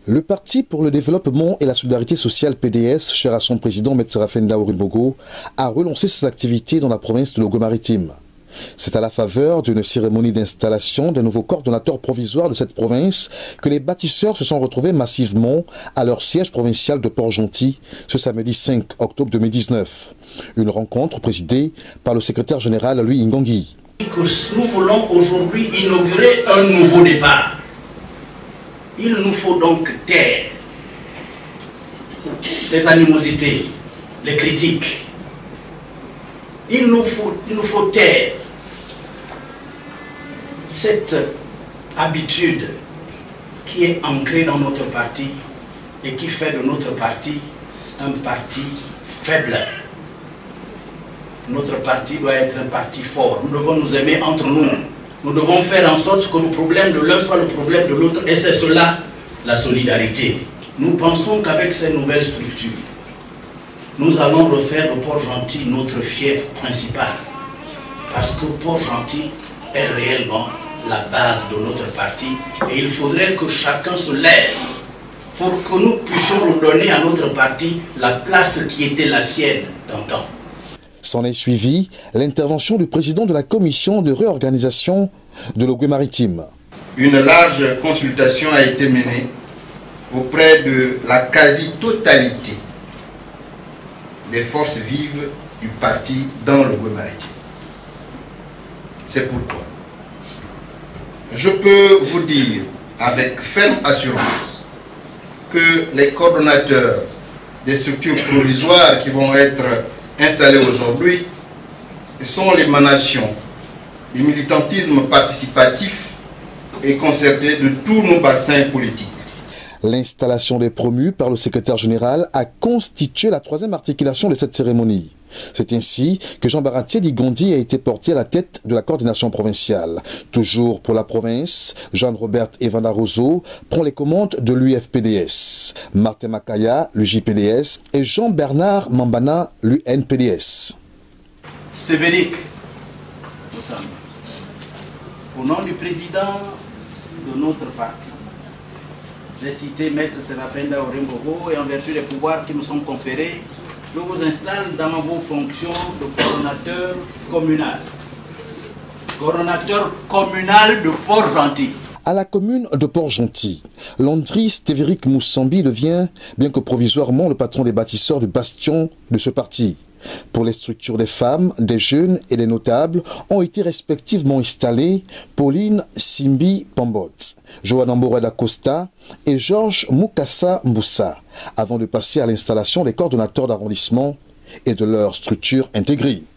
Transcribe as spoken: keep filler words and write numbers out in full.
Le Parti pour le développement et la solidarité sociale P D S, cher à son président M Séraphin Orimbogo, a relancé ses activités dans la province de Logo-Maritime. C'est à la faveur d'une cérémonie d'installation d'un nouveau coordonnateur provisoire de cette province que les bâtisseurs se sont retrouvés massivement à leur siège provincial de Port-Gentil ce samedi cinq octobre deux mille dix-neuf. Une rencontre présidée par le secrétaire général Louis Ngongui. Nous voulons aujourd'hui inaugurer un nouveau départ. Il nous faut donc taire les animosités, les critiques. Il nous faut, il nous faut taire cette habitude qui est ancrée dans notre parti et qui fait de notre parti un parti faible. Notre parti doit être un parti fort. Nous devons nous aimer entre nous. Nous devons faire en sorte que le problème de l'un soit le problème de l'autre. Et c'est cela, la solidarité. Nous pensons qu'avec ces nouvelles structures, nous allons refaire de Port-Gentil notre fief principal. Parce que Port-Gentil est réellement la base de notre parti. Et il faudrait que chacun se lève pour que nous puissions redonner à notre parti la place qui était la sienne d'antan. S'en est suivi l'intervention du président de la commission de réorganisation de Logo-Maritime. Une large consultation a été menée auprès de la quasi-totalité des forces vives du parti dans Logo-Maritime. C'est pourquoi je peux vous dire avec ferme assurance que les coordonnateurs des structures provisoires qui vont être installés aujourd'hui sont l'émanation du militantisme participatif et concerté de tous nos bassins politiques. L'installation des promus par le secrétaire général a constitué la troisième articulation de cette cérémonie. C'est ainsi que Jean Baratier Digondi a été porté à la tête de la coordination provinciale. Toujours pour la province, Jean-Robert Evanda-Roseau prend les commandes de l'U F P D S, Martin Makaya, l'U J P D S et Jean-Bernard Mambana, l'U N P D S. C'est véridique, nous sommes. Au nom du président de notre parti, j'ai cité Maître Séraphin Orimbogo et en vertu des pouvoirs qui me sont conférés, je vous installe dans vos fonctions de coordonnateur communal. Coordonnateur communal de Port-Gentil. À la commune de Port-Gentil, Landry Stévéric Moussambi devient, bien que provisoirement, le patron des bâtisseurs du bastion de ce parti. Pour les structures des femmes, des jeunes et des notables ont été respectivement installés Pauline Simbi Pambot, Joanne Mboreda Costa et Georges Mukasa Mboussa, avant de passer à l'installation des coordonnateurs d'arrondissement et de leurs structures intégrées.